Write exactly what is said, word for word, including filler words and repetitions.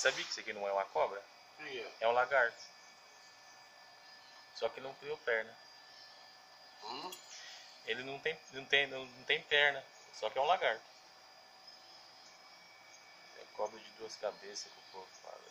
sabia que isso aqui não é uma cobra? Yeah. É um lagarto. Só que não criou perna. Hum? Ele não tem, não tem, não, não tem perna. Só que é um lagarto. É cobra de duas cabeças que o povo fala.